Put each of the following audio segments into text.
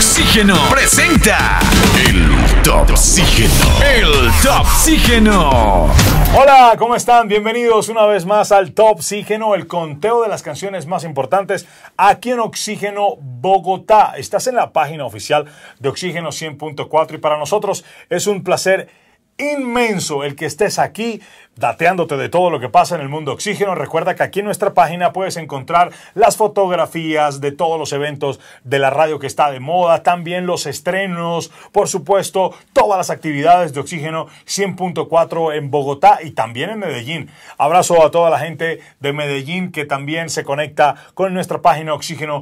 Oxígeno presenta el Topsígeno. El Topsígeno. Hola, ¿cómo están? Bienvenidos una vez más al Topsígeno, el conteo de las canciones más importantes aquí en Oxígeno Bogotá. Estás en la página oficial de Oxígeno 100.4 y para nosotros es un placer inmenso el que estés aquí dateándote de todo lo que pasa en el mundo Oxígeno. Recuerda que aquí en nuestra página puedes encontrar las fotografías de todos los eventos de la radio que está de moda, también los estrenos, por supuesto, todas las actividades de Oxígeno 100.4 en Bogotá y también en Medellín. Abrazo a toda la gente de Medellín que también se conecta con nuestra página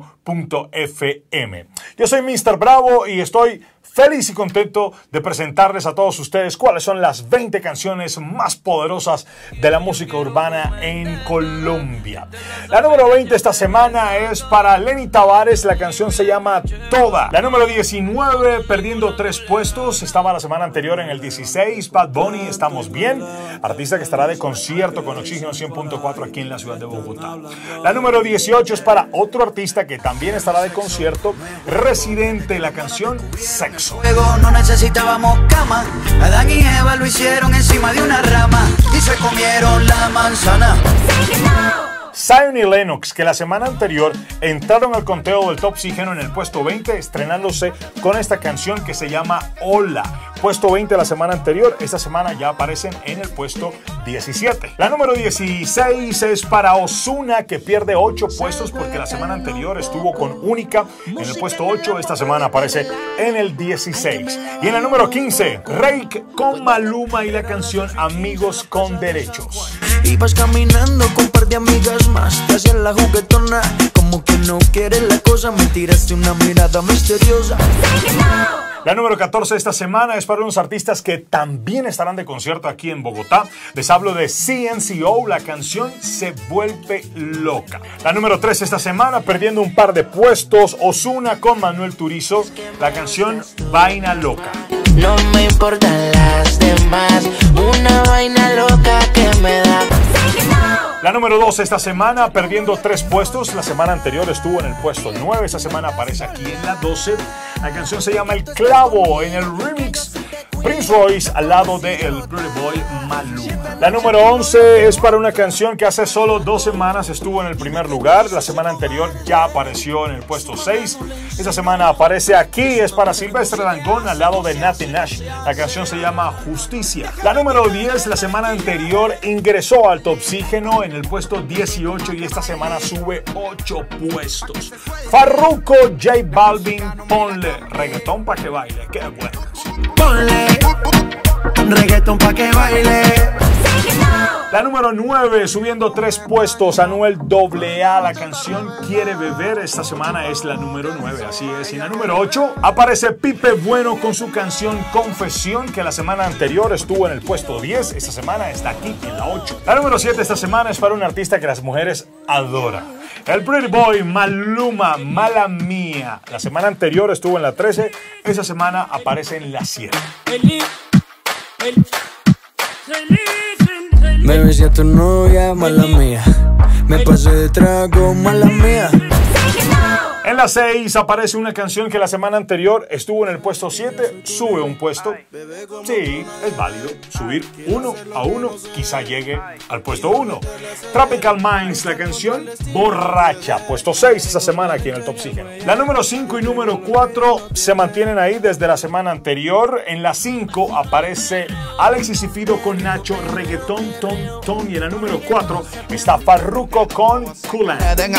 oxígeno.fm. Yo soy Mr. Bravo y estoy feliz y contento de presentarles a todos ustedes cuáles son las 20 canciones más poderosas de la música urbana en Colombia. La número 20 esta semana es para Lenny Tavares, la canción se llama Toda. La número 19, perdiendo 3 puestos, estaba la semana anterior en el 16, Bad Bunny, Estamos Bien, artista que estará de concierto con Oxígeno 100.4 aquí en la ciudad de Bogotá. La número 18 es para otro artista que también estará de concierto, Residente, la canción Sexo. Luego no necesitábamos cama, Adán y Eva lo hicieron encima de una rama y se comieron la manzana. Zion y Lennox, que la semana anterior entraron al conteo del Topsígeno en el puesto 20, estrenándose con esta canción que se llama Hola. Puesto 20 la semana anterior, esta semana ya aparecen en el puesto 17. La número 16 es para Ozuna, que pierde 8 puestos porque la semana anterior estuvo con Única en el puesto 8, esta semana aparece en el 16. Y en la número 15, Reik con Maluma y la canción Amigos con Derechos. Ibas caminando con un par de amigas más, te hacías la juguetona, como que no quieres la cosa, me tiraste una mirada misteriosa. La número 14 de esta semana es para unos artistas que también estarán de concierto aquí en Bogotá. Les hablo de CNCO, la canción Se Vuelve Loca. La número 3 esta semana, perdiendo un par de puestos, Ozuna con Manuel Turizo, la canción Vaina Loca. No me importan las demás, una vaina loca que me da. La número 2 esta semana, perdiendo 3 puestos. La semana anterior estuvo en el puesto 9. Esta semana aparece aquí en la 12. La canción se llama El Clavo. En el remix, Prince Royce al lado de el Pretty Boy Maluma. La número 11 es para una canción que hace solo 2 semanas estuvo en el primer lugar. La semana anterior ya apareció en el puesto 6. Esta semana aparece aquí. Es para Silvestre Dangond al lado de Nati Nash. La canción se llama Justicia. La número 10 la semana anterior ingresó al Topsígeno en el puesto 18 y esta semana sube 8 puestos. Farruko, J Balvin, Ponle reggaetón pa' que baile. Qué buena canción. Ponle reggaetón pa' que baile. La número 9, subiendo 3 puestos, Anuel AA, la canción Quiere Beber, esta semana es la número 9, así es. Y en la número 8 aparece Pipe Bueno con su canción Confesión, que la semana anterior estuvo en el puesto 10, esta semana está aquí en la 8. La número 7 esta semana es para un artista que las mujeres adoran. El Pretty Boy Maluma, Mala Mía. La semana anterior estuvo en la 13, esta semana aparece en la 7. Me besé a tu novia, mala mía. Me pasé de trago, mala mía. En la 6 aparece una canción que la semana anterior estuvo en el puesto 7, sube un puesto. Sí, es válido subir 1 a 1, quizá llegue al puesto 1. Tropical Minds, la canción Borracha, puesto 6 esta semana aquí en el Topsígeno. La número 5 y número 4 se mantienen ahí desde la semana anterior. En la 5 aparece Alexis y Fido con Nacho, Reggaetón, Ton. Y en la número 4 está Farruko con Kulan.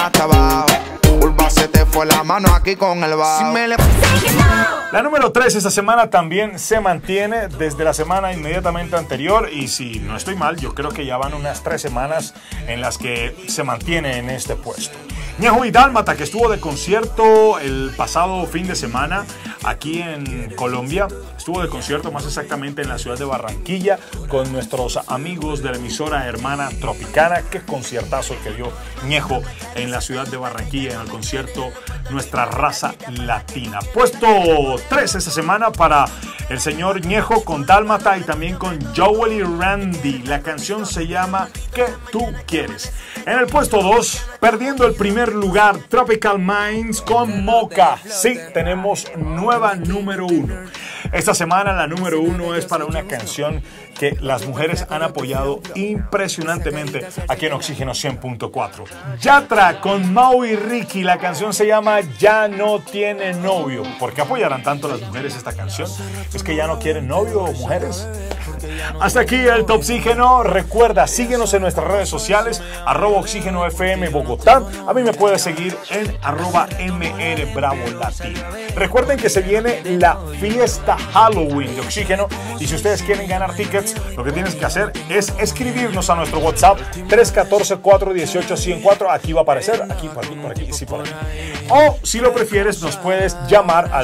Se te fue la mano aquí con el bajo. La número 3 esta semana también se mantiene desde la semana inmediatamente anterior y si no estoy mal, yo creo que ya van unas 3 semanas en las que se mantiene en este puesto. Ñejo y Dálmata, que estuvo de concierto el pasado fin de semana, aquí en Colombia. Estuvo de concierto, más exactamente en la ciudad de Barranquilla, con nuestros amigos de la emisora hermana Tropicana. Qué conciertazo que dio Ñejo en la ciudad de Barranquilla, en el concierto Nuestra Raza Latina. Puesto 3 esta semana para el señor Ñejo con Dálmata y también con Joel y Randy. La canción se llama ¿Qué tú quieres? En el puesto 2, perdiendo el primer lugar, Tropical Minds con Mocha. Sí, tenemos nueva número 1. Esta semana la número 1 es para una canción que las mujeres han apoyado impresionantemente aquí en Oxígeno 100.4. Yatra con Mau y Ricky. La canción se llama Ya no tiene novio. ¿Por qué apoyarán tanto las mujeres esta canción? ¿Es que ya no quieren novio, mujeres? Hasta aquí el Topsígeno. Recuerda, síguenos en nuestras redes sociales, @OxígenoFM Bogotá. A mí me puedes seguir en @MRBravoLatino. Recuerden que se viene la fiesta Halloween de Oxígeno y si ustedes quieren ganar tickets, lo que tienes que hacer es escribirnos a nuestro WhatsApp 314-418-104. Aquí va a aparecer, aquí, por aquí, sí, por aquí. O si lo prefieres, nos puedes llamar al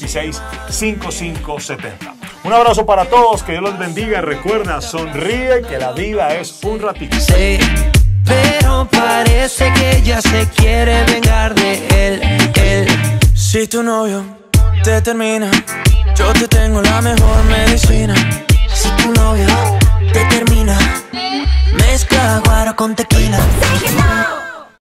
326-5570. Un abrazo para todos, que Dios los bendiga. Recuerda, sonríe, que la vida es un ratito. Sí, pero parece que ella se quiere vengar de él. Si tu novio te termina, yo te tengo la mejor medicina. Si tu novio te termina, mezcla guaro con tequila.